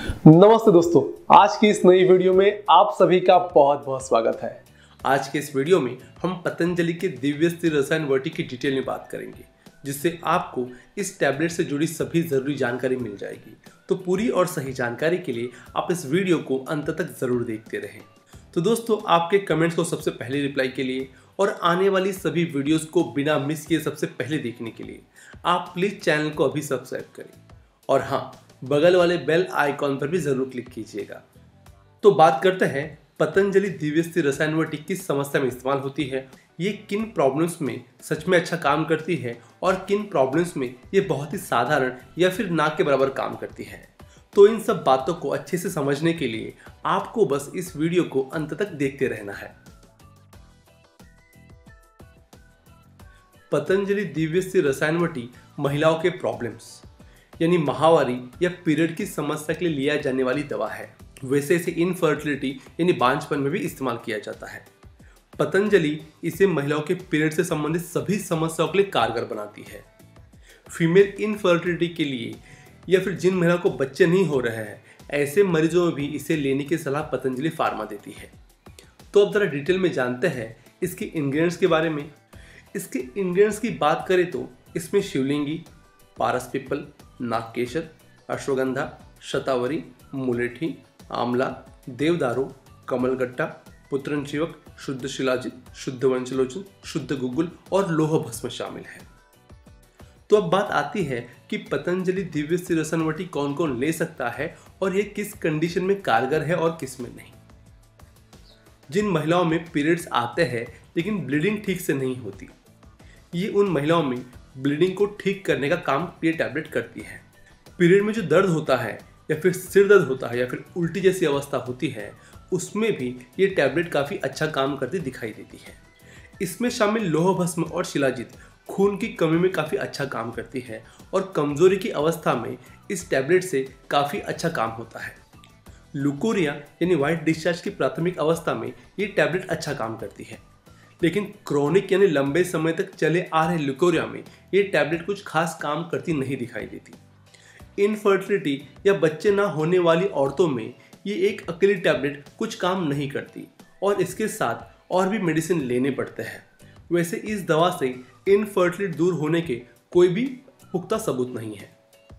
नमस्ते दोस्तों, आज की इस नई वीडियो में आप सभी का बहुत बहुत स्वागत है। आज के इस वीडियो में हम पतंजलि के दिव्यस्त्री रसायन वर्टी की डिटेल में बात करेंगे, जिससे आपको इस टैबलेट से जुड़ी सभी जरूरी जानकारी मिल जाएगी। तो पूरी और सही जानकारी के लिए आप इस वीडियो को अंत तक जरूर देखते रहें। तो दोस्तों, आपके कमेंट्स को सबसे पहले रिप्लाई के लिए और आने वाली सभी वीडियोस को बिना मिस किए सबसे पहले देखने के लिए आप प्लीज चैनल को अभी सब्सक्राइब करें और हाँ, बगल वाले बेल आइकॉन पर भी जरूर क्लिक कीजिएगा। तो बात करते हैं पतंजलि दिव्यस्त्री रसायन वर्टी किस समस्या में इस्तेमाल होती है, ये किन प्रॉब्लम्स में सच में अच्छा काम करती है और किन प्रॉब्लम्स में ये बहुत ही साधारण या फिर ना के बराबर काम करती है। तो इन सब बातों को अच्छे से समझने के लिए आपको बस इस वीडियो को अंत तक देखते रहना है। पतंजलि दिव्यस्त्री रसायन वर्टी महिलाओं के प्रॉब्लम्स यानी माहवारी या पीरियड की समस्या के लिए लिया जाने वाली दवा है। वैसे इसे इनफर्टिलिटी यानी बांझपन में भी इस्तेमाल किया जाता है। पतंजलि इसे महिलाओं के पीरियड से संबंधित सभी समस्याओं के लिए कारगर बनाती है। फीमेल इनफर्टिलिटी के लिए या फिर जिन महिलाओं को बच्चे नहीं हो रहे हैं, ऐसे मरीजों में भी इसे लेने की सलाह पतंजलि फार्मा देती है। तो अब जरा डिटेल में जानते हैं इसके इंग्रेडिएंट्स के बारे में। इसके इंग्रेडिएंट्स की बात करें तो इसमें शिवलिंगी, पारस पीपल, नागकेशर, अश्वगंधा, शतावरी, मुलेठी, आंवला, देवदारू, कमलगट्टा, पुत्रनचीवक, शुद्ध शिलाजित, शुद्ध वंशलोचन, शुद्ध गुग्गुल और लोह भस्म शामिल है। तो अब बात आती है कि पतंजलि दिव्यस्त्री रसायन वर्टी कौन कौन ले सकता है और ये किस कंडीशन में कारगर है और किस में नहीं। जिन महिलाओं में पीरियड्स आते हैं लेकिन ब्लीडिंग ठीक से नहीं होती, ये उन महिलाओं में ब्लीडिंग को ठीक करने का काम ये टैबलेट करती है। पीरियड में जो दर्द होता है या फिर सिर दर्द होता है या फिर उल्टी जैसी अवस्था होती है, उसमें भी ये टैबलेट काफ़ी अच्छा काम करती दिखाई देती है। इसमें शामिल लोह भस्म और शिलाजित खून की कमी में काफ़ी अच्छा काम करती है और कमजोरी की अवस्था में इस टैबलेट से काफ़ी अच्छा काम होता है। लुकोरिया यानी व्हाइट डिस्चार्ज की प्राथमिक अवस्था में ये टैबलेट अच्छा काम करती है, लेकिन क्रोनिक यानी लंबे समय तक चले आ रहे लुकोरिया में ये टैबलेट कुछ खास काम करती नहीं दिखाई देती। इनफर्टिलिटी या बच्चे ना होने वाली औरतों में ये एक अकेली टैबलेट कुछ काम नहीं करती और इसके साथ और भी मेडिसिन लेने पड़ते हैं। वैसे इस दवा से इनफर्टिलिटी दूर होने के कोई भी पुख्ता सबूत नहीं है।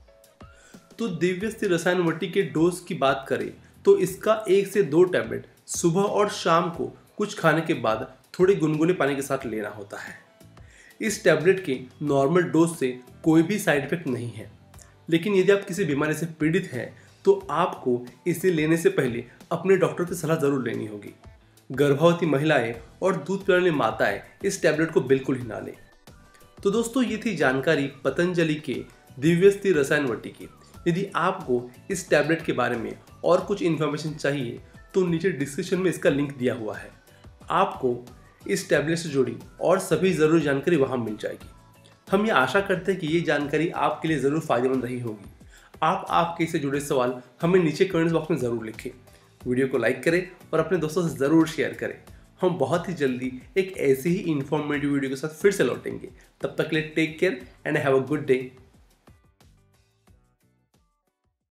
तो दिव्यस्त्री रसायन वर्टी के डोज की बात करें तो इसका 1 से 2 टैबलेट सुबह और शाम को कुछ खाने के बाद थोड़े गुनगुने पानी के साथ लेना होता है। इस टैबलेट के नॉर्मल डोज से कोई भी साइड इफेक्ट नहीं है, लेकिन यदि आप किसी बीमारी से पीड़ित हैं तो आपको इसे लेने से पहले अपने डॉक्टर की सलाह जरूर लेनी होगी। गर्भवती महिलाएं और दूध पिलाने वाली माताएं इस टैबलेट को बिल्कुल ही ना लें। तो दोस्तों, ये थी जानकारी पतंजलि के दिव्यस्त्री रसायन वर्टी की। यदि आपको इस टैबलेट के बारे में और कुछ इन्फॉर्मेशन चाहिए तो नीचे डिस्क्रिप्शन में इसका लिंक दिया हुआ है। आपको इस टैबलेट से जुड़ी और सभी ज़रूरी जानकारी वहाँ मिल जाएगी। हम ये आशा करते हैं कि ये जानकारी आपके लिए ज़रूर फायदेमंद रही होगी। आपके इससे जुड़े सवाल हमें नीचे कमेंट्स बॉक्स में ज़रूर लिखें। वीडियो को लाइक करें और अपने दोस्तों से ज़रूर शेयर करें। हम बहुत ही जल्दी एक ऐसी ही इन्फॉर्मेटिव वीडियो के साथ फिर से लौटेंगे। तब तक के लिए take care and have a good day.